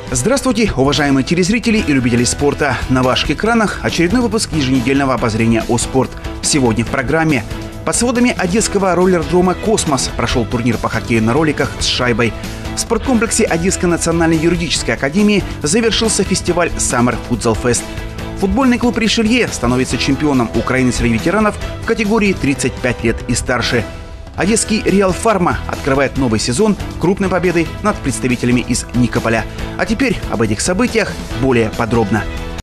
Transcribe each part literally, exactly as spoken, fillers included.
Здравствуйте, уважаемые телезрители и любители спорта. На ваших экранах очередной выпуск еженедельного обозрения «О спорт». Сегодня в программе. Под сводами одесского роллердрома «Космос» прошел турнир по хоккею на роликах с шайбой. В спорткомплексе Одесской национальной юридической академии завершился фестиваль «Summer Futsal Fest». Футбольный клуб «Ришелье» становится чемпионом Украины среди ветеранов в категории тридцать пять лет и старше. Одесский «Реал Фарма» открывает новый сезон крупной победой над представителями из Никополя. А теперь об этих событиях более подробно.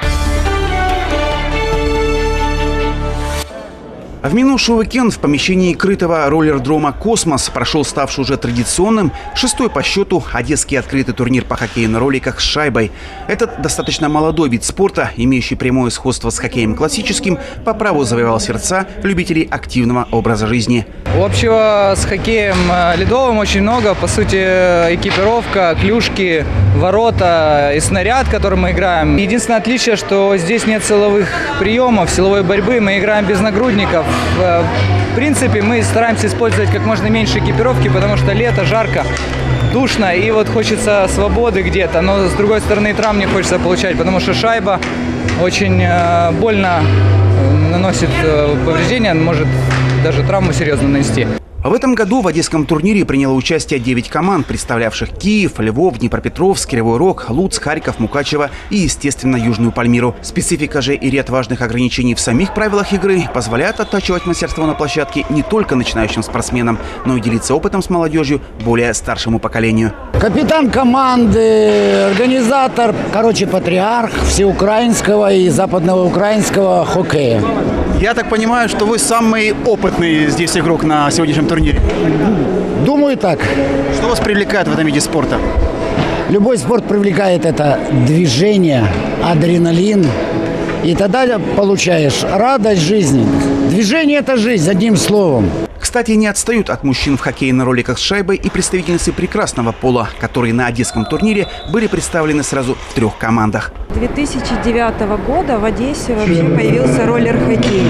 В минувший уикенд в помещении крытого роллердрома «Космос» прошел ставший уже традиционным шестой по счету одесский открытый турнир по хоккею на роликах с шайбой. Этот достаточно молодой вид спорта, имеющий прямое сходство с хоккеем классическим, по праву завоевал сердца любителей активного образа жизни. Общего с хоккеем ледовым очень много. По сути, экипировка, клюшки, ворота и снаряд, который мы играем. Единственное отличие, что здесь нет силовых приемов, силовой борьбы. Мы играем без нагрудников. В принципе, мы стараемся использовать как можно меньше экипировки, потому что лето, жарко, душно, и вот хочется свободы где-то. Но, с другой стороны, и травм не хочется получать, потому что шайба очень больно наносит повреждения, может даже травму серьезно нанести. В этом году в одесском турнире приняло участие девять команд, представлявших Киев, Львов, Днепропетровск, Кривой Рог, Луцк, Харьков, Мукачево и, естественно, Южную Пальмиру. Специфика же и ряд важных ограничений в самих правилах игры позволяют оттачивать мастерство на площадке не только начинающим спортсменам, но и делиться опытом с молодежью более старшему поколению. Капитан команды, организатор, короче, патриарх всеукраинского и западного украинского хоккея. Я так понимаю, что вы самый опытный здесь игрок на сегодняшнем турнире. Думаю, так. Что вас привлекает в этом виде спорта? Любой спорт привлекает это движение, адреналин. И тогда получаешь радость жизни. Движение – это жизнь, одним словом. Кстати, не отстают от мужчин в хоккее на роликах с шайбой и представительницы прекрасного пола, которые на одесском турнире были представлены сразу в трех командах. с две тысячи девятого года в Одессе вообще появился роллер-хоккей.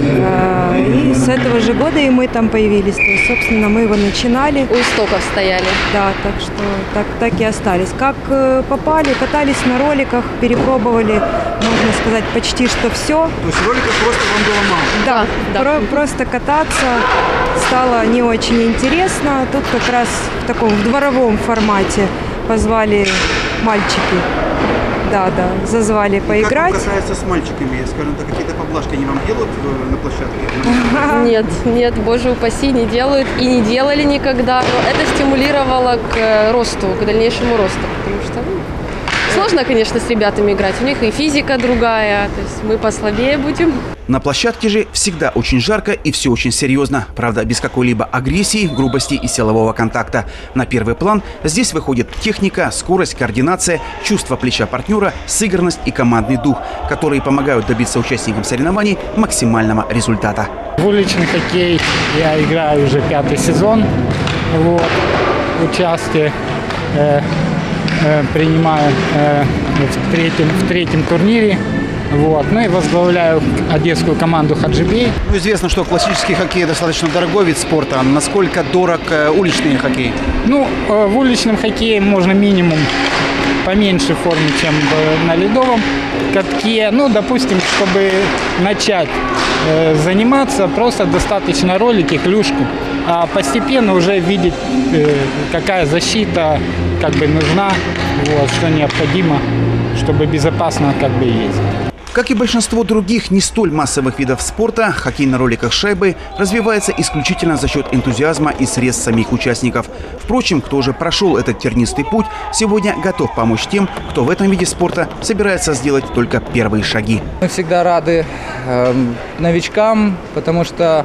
И с этого же года и мы там появились. То есть, собственно, мы его начинали. У истоков стояли. Да, так что так, так и остались. Как попали, катались на роликах, перепробовали, можно сказать, почти что все. То есть роликов просто вам было мало? Да, да. Про- просто кататься стало не очень интересно. Тут как раз в таком в дворовом формате позвали мальчики. Да, да, зазвали поиграть. Как касается с мальчиками, скажем так, какие-то поблажки они вам делают на площадке? Нет, нет, боже упаси, не делают и не делали никогда. Но это стимулировало к росту, к дальнейшему росту, потому что ну, сложно, конечно, с ребятами играть. У них и физика другая, то есть мы послабее будем. На площадке же всегда очень жарко и все очень серьезно. Правда, без какой-либо агрессии, грубости и силового контакта. На первый план здесь выходит техника, скорость, координация, чувство плеча партнера, сыгранность и командный дух, которые помогают добиться участникам соревнований максимального результата. В уличный хоккей я играю уже пятый сезон. Вот, участие э, э, принимаю э, в, третьем, в третьем турнире. Вот. Ну и возглавляю одесскую команду «Хаджибей». Ну, известно, что классический хоккей достаточно дорогой вид спорта. Насколько дорог уличный хоккей? Ну, в уличном хоккее можно минимум поменьше форме, чем на ледовом катке. Ну, допустим, чтобы начать э, заниматься, просто достаточно ролики, клюшку. А постепенно уже видеть, э, какая защита как бы нужна, вот, что необходимо, чтобы безопасно как бы ездить. Как и большинство других не столь массовых видов спорта, хоккей на роликах с шайбой развивается исключительно за счет энтузиазма и средств самих участников. Впрочем, кто уже прошел этот тернистый путь, сегодня готов помочь тем, кто в этом виде спорта собирается сделать только первые шаги. Мы всегда рады э, новичкам, потому что,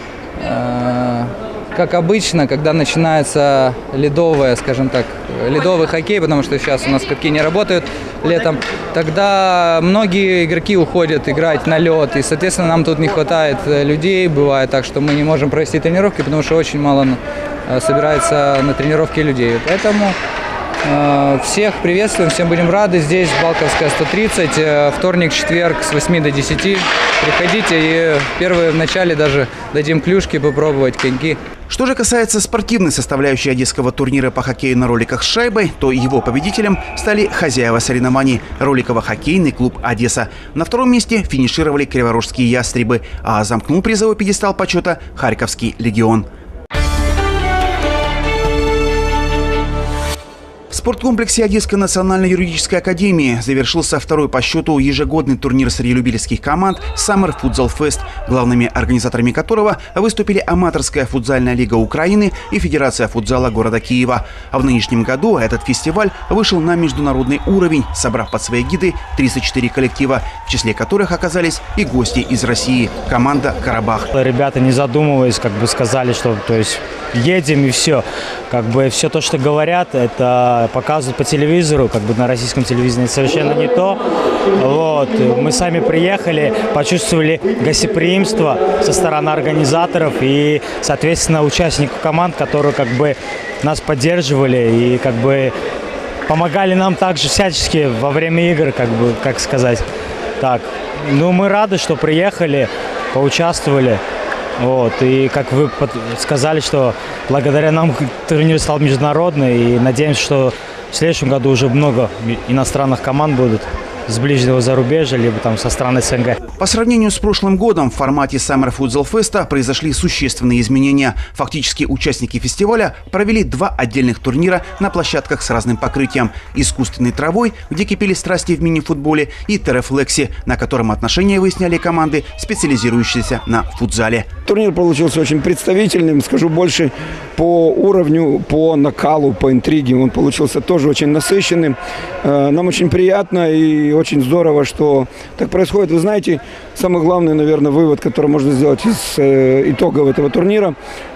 э, как обычно, когда начинается ледовое, скажем так, ледовый хоккей, потому что сейчас у нас катки не работают летом, тогда многие игроки уходят играть на лед, и, соответственно, нам тут не хватает людей, бывает так, что мы не можем провести тренировки, потому что очень мало собирается на тренировки людей. Поэтому э, всех приветствуем, всем будем рады. Здесь Балковская, сто тридцать, вторник, четверг с восьми до десяти. Приходите, и первые в начале даже дадим клюшки попробовать, коньки. Что же касается спортивной составляющей одесского турнира по хоккею на роликах с шайбой, то его победителем стали хозяева соревнований – роликово-хоккейный клуб «Одесса». На втором месте финишировали криворожские «Ястребы», а замкнул призовой пьедестал почета Харьковский «Легион». В спорткомплексе Одесской национальной юридической академии завершился второй по счету ежегодный турнир среди любительских команд Summer Futsal Fest, главными организаторами которого выступили Аматорская футзальная лига Украины и Федерация футзала города Киева. А в нынешнем году этот фестиваль вышел на международный уровень, собрав под свои гиды тридцать четыре коллектива, в числе которых оказались и гости из России – команда «Карабах». Ребята, не задумываясь, как бы сказали, что то есть едем и все. Как бы все то, что говорят, это показывают по телевизору, как бы на российском телевидении совершенно не то. Вот. Мы сами приехали, почувствовали гостеприимство со стороны организаторов и, соответственно, участников команд, которые как бы нас поддерживали и как бы помогали нам также всячески во время игр, как бы, как сказать. Так. Ну, мы рады, что приехали, поучаствовали. Вот. И как вы сказали, что благодаря нам турнир стал международный, и надеемся, что в следующем году уже много иностранных команд будут с ближнего зарубежья, либо там со стран СНГ. По сравнению с прошлым годом в формате Summer Futsal Fest произошли существенные изменения. Фактически участники фестиваля провели два отдельных турнира на площадках с разным покрытием. Искусственной травой, где кипели страсти в мини-футболе, и террафлекси, на котором отношения выясняли команды, специализирующиеся на футзале. Турнир получился очень представительным, скажу больше, по уровню, по накалу, по интриге. Он получился тоже очень насыщенным. Нам очень приятно и очень здорово, что так происходит. Вы знаете, самый главный, наверное, вывод, который можно сделать из итогов этого турнира: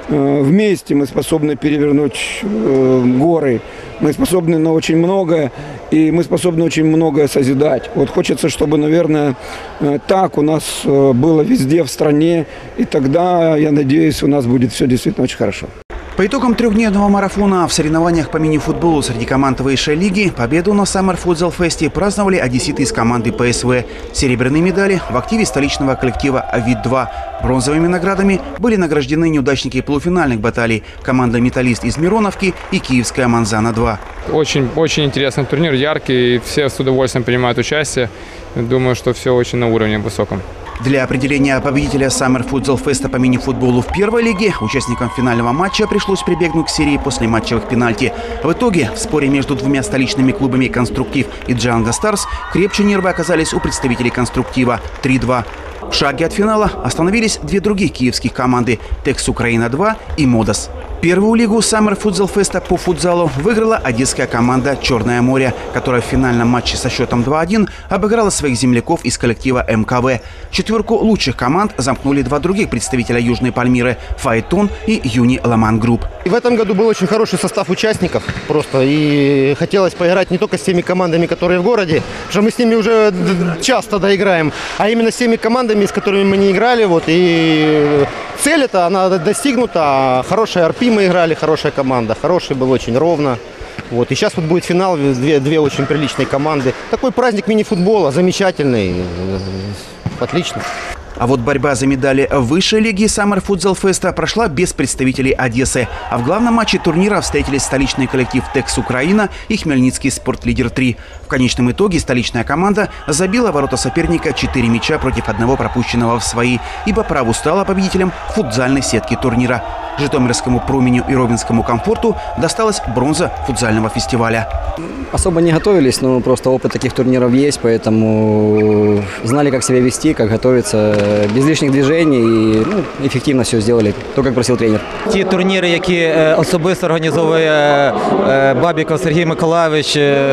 вместе мы способны перевернуть горы, мы способны на очень многое, и мы способны очень многое созидать. Вот хочется, чтобы, наверное, так у нас было везде в стране, и тогда, я надеюсь, у нас будет все действительно очень хорошо. По итогам трехдневного марафона в соревнованиях по мини-футболу среди команд высшей лиги победу на Summer Futsal Fest праздновали одесситы из команды ПСВ. Серебряные медали в активе столичного коллектива АВИД-два. Бронзовыми наградами были награждены неудачники полуфинальных баталий – команда «Металлист» из Мироновки и киевская «Манзана-два». Очень, очень интересный турнир, яркий, все с удовольствием принимают участие. Думаю, что все очень на уровне высоком. Для определения победителя Summer Futsal Fest по мини-футболу в первой лиге участникам финального матча пришлось прибегнуть к серии после матчевых пенальти. В итоге в споре между двумя столичными клубами «Конструктив» и «Джанго Старс» крепче нервы оказались у представителей «Конструктива» три-два. В шаге от финала остановились две других киевских команды – «Текс Украина-два» и «Модас». Первую лигу Summer Futsal Fest по футзалу выиграла одесская команда «Черное море», которая в финальном матче со счетом два-один обыграла своих земляков из коллектива эм ка вэ. Четверку лучших команд замкнули два других представителя Южной Пальмиры – «Фаэтон» и «Юни Ламан Групп». В этом году был очень хороший состав участников просто. И хотелось поиграть не только с теми командами, которые в городе, потому что мы с ними уже часто доиграем, а именно с теми командами, с которыми мы не играли. Вот. И цель эта, она достигнута. Хорошая эр пи мы играли, хорошая команда. Хороший был, очень ровно. Вот. И сейчас вот будет финал, две, две очень приличные команды. Такой праздник мини-футбола, замечательный, отлично. А вот борьба за медали в высшей лиге Summer Futsal Fest прошла без представителей Одессы. А в главном матче турнира встретились столичный коллектив «Текс Украина» и хмельницкий «Спортлидер-три». В конечном итоге столичная команда забила ворота соперника четыре мяча против одного пропущенного в свои, ибо праву стала победителем футзальной сетки турнира. Житомирскому «Променю» и Ровенскому «Комфорту» досталась бронза футзального фестиваля. Особо не готовились, но просто опыт таких турниров есть, поэтому знали, как себя вести, как готовиться, без лишних движений і ну, ефективно все зробили, то, як просив тренер. Ті турніри, які особисто організовує Бабіков Сергій Миколайович,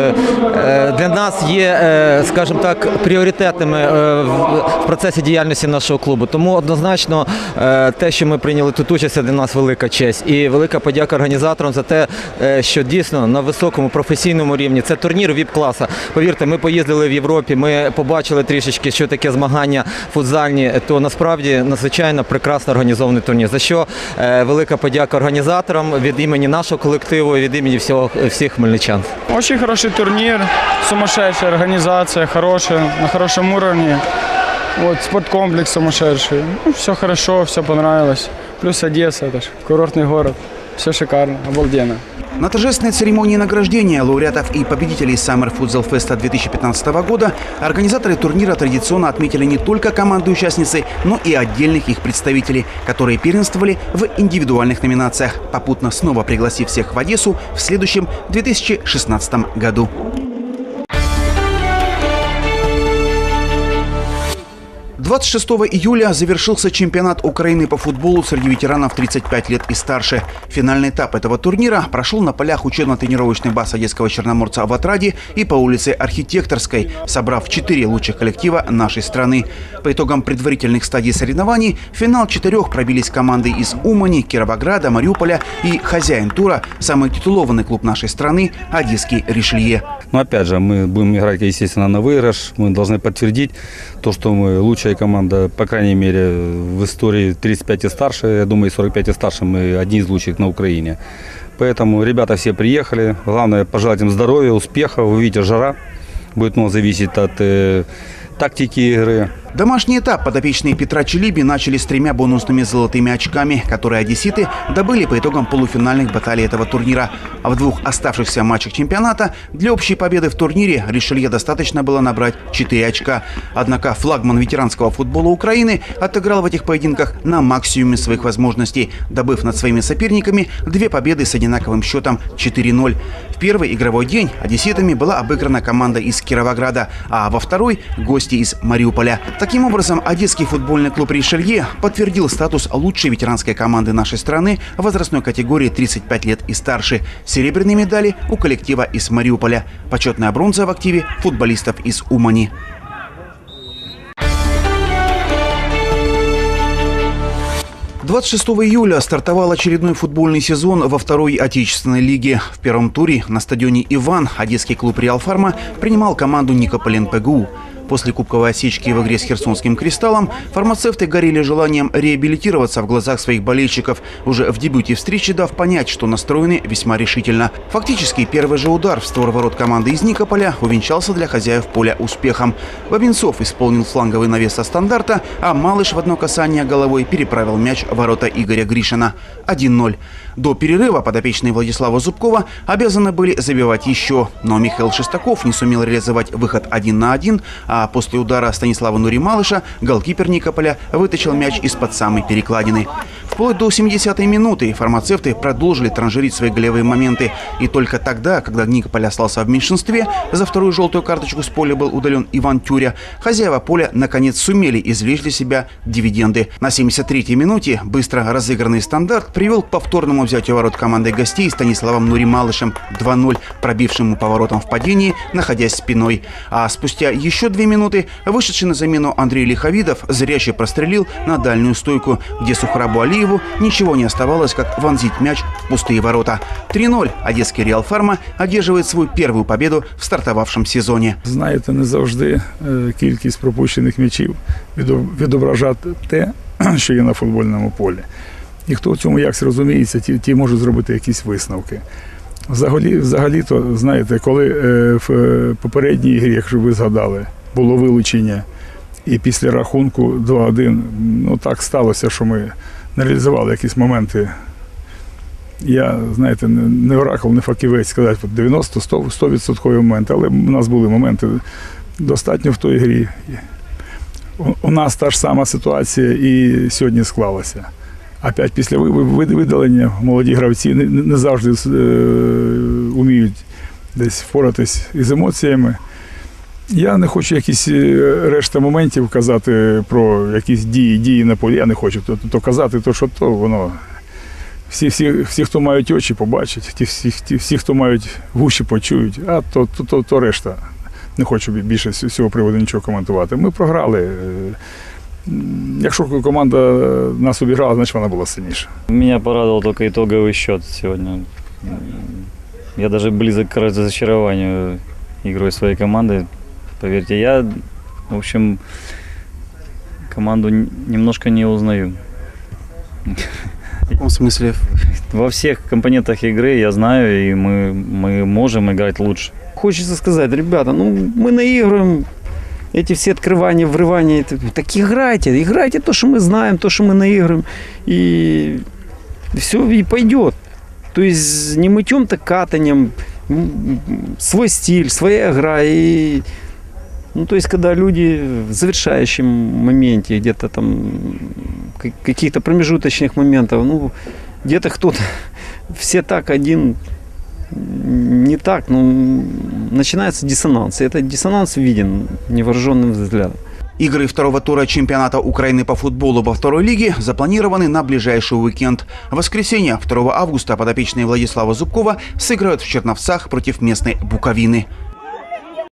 для нас є, скажімо так, пріоритетними в процесі діяльності нашого клубу. Тому однозначно те, що ми прийняли тут участь, для нас велика честь. І велика подяка організаторам за те, що дійсно на високому професійному рівні. Це турнір віп-класу. Повірте, ми поїздили в Європі, ми побачили трішечки, що таке змагання футзальні, то насправді надзвичайно прекрасно організований турнір. За що велика подяка організаторам від імені нашого колективу, від імені всього, всіх хмельничан. Очень хороший турнир, сумасшедшая организация, хорошая, на хорошем уровне. Вот, спорткомплекс сумасшедший. Ну, все хорошо, все понравилось. Плюс Одесса, это ж курортный город. Все шикарно, обалденно. На торжественной церемонии награждения лауреатов и победителей Summer Futsal Fest две тысячи пятнадцатого года организаторы турнира традиционно отметили не только команды-участницы, но и отдельных их представителей, которые первенствовали в индивидуальных номинациях, попутно снова пригласив всех в Одессу в следующем две тысячи шестнадцатом году. двадцать шестого июля завершился чемпионат Украины по футболу среди ветеранов тридцать пять лет и старше. Финальный этап этого турнира прошел на полях учебно-тренировочной базы Одесского Черноморца в Отраде и по улице Архитекторской, собрав четыре лучших коллектива нашей страны. По итогам предварительных стадий соревнований в финал четырех пробились команды из Умани, Кировограда, Мариуполя и хозяин тура, самый титулованный клуб нашей страны – Одесский Ришелье. Но опять же, мы будем играть, естественно, на выигрыш. Мы должны подтвердить то, что мы лучшая команда, по крайней мере, в истории тридцать пять и старше. Я думаю, сорок пять и старше мы одни из лучших на Украине. Поэтому ребята все приехали. Главное, пожелать им здоровья, успеха. Вы видите, жара. Будет много зависеть от э, тактики игры. Домашний этап подопечные Петра Челиби начали с тремя бонусными золотыми очками, которые одесситы добыли по итогам полуфинальных баталий этого турнира. А в двух оставшихся матчах чемпионата для общей победы в турнире Ришелье достаточно было набрать четыре очка. Однако флагман ветеранского футбола Украины отыграл в этих поединках на максимуме своих возможностей, добыв над своими соперниками две победы с одинаковым счетом четыре ноль. В первый игровой день одесситами была обыграна команда из Кировограда, а во второй – гости из Мариуполя. Таким образом, Одесский футбольный клуб «Ришелье» подтвердил статус лучшей ветеранской команды нашей страны в возрастной категории тридцать пять лет и старше. Серебряные медали у коллектива из Мариуполя. Почетная бронза в активе футболистов из Умани. двадцать шестого июля стартовал очередной футбольный сезон во второй отечественной лиге. В первом туре на стадионе «Иван» одесский клуб «Реал Фарма» принимал команду Никополен ПГУ. После кубковой осечки в игре с Херсонским «Кристаллом» фармацевты горели желанием реабилитироваться в глазах своих болельщиков, уже в дебюте встречи дав понять, что настроены весьма решительно. Фактически первый же удар в створ ворот команды из Никополя увенчался для хозяев поля успехом. Бабинцов исполнил фланговый навес со стандарта, а Малыш в одно касание головой переправил мяч в ворота Игоря Гришина. один ноль. До перерыва подопечные Владислава Зубкова обязаны были забивать еще, но Михаил Шестаков не сумел реализовать выход один на один, а после удара Станислава Нури-Малыша голкипер Никополя вытащил мяч из-под самой перекладины. Вплоть до семидесятой минуты фармацевты продолжили транжирить свои голевые моменты. И только тогда, когда Никополь остался в меньшинстве, за вторую желтую карточку с поля был удален Иван Тюря, хозяева поля наконец сумели извлечь для себя дивиденды. На семьдесят третьей минуте быстро разыгранный стандарт привел к повторному взятию ворот командой гостей Станиславом Нури-Малышем два ноль, пробившему поворотом в падении, находясь спиной. А спустя еще две минуты вышедший на замену Андрей Лиховидов зряще прострелил на дальнюю стойку, где Сухрабу Алиеву ничего не оставалось, как вонзить мяч в пустые ворота. три ноль. Одесский «Реал Фарма» одерживает свою первую победу в стартовавшем сезоні. Знаєте, не завжди кількість пропущених м'ячів відображає те, що є на футбольному полі. І хто в цьому якось розуміється, ті, ті можуть зробити якісь висновки. Взагалі, взагалі-то, знаєте, коли е, в попередній грі, якщо ви згадали, було вилучення, і після рахунку два один, ну так сталося, що ми не реалізували якісь моменти. Я, знаєте, не оракул, не фахівець сказати, дев'яносто-сто відсоткові моменти, але у нас були моменти достатньо в той грі. У нас та ж сама ситуація і сьогодні склалася. Опять після видалення молоді гравці не, не завжди е, вміють десь впоратись із емоціями. Я не хочу якісь решта моментів казати про якісь дії, дії на полі. Я не хочу то, то казати, то що то воно. Всі, всі, всі, хто мають очі, побачать, ті, всі, ті, всі, хто мають вуші, почують, а то, то, то, то решта. Не хочу більше з цього приводу нічого коментувати. Ми програли. Якщо команда нас обіграла, значить вона була сильніша. Меня порадовал только итоговый счет сегодня. Я даже близок к разочарованию игрой своей команды. Поверьте, я, в общем, команду немножко не узнаю. В каком смысле? Во всех компонентах игры я знаю, и мы, мы можем играть лучше. Хочется сказать, ребята, ну мы наигрываем эти все открывания, врывания, так играйте, играйте то, что мы знаем, то, что мы наиграем, и все, и пойдет. То есть не мытьем, так катанием, свой стиль, своя игра. И, ну, то есть, когда люди в завершающем моменте, где-то там, каких-то промежуточных моментов, ну, где-то кто-то, все так, один не так, ну, начинается диссонанс. И этот диссонанс виден невооруженным взглядом. Игры второго тура чемпионата Украины по футболу во второй лиге запланированы на ближайший уикенд. В воскресенье, второго августа, подопечные Владислава Зубкова сыграют в Черновцах против местной Буковины.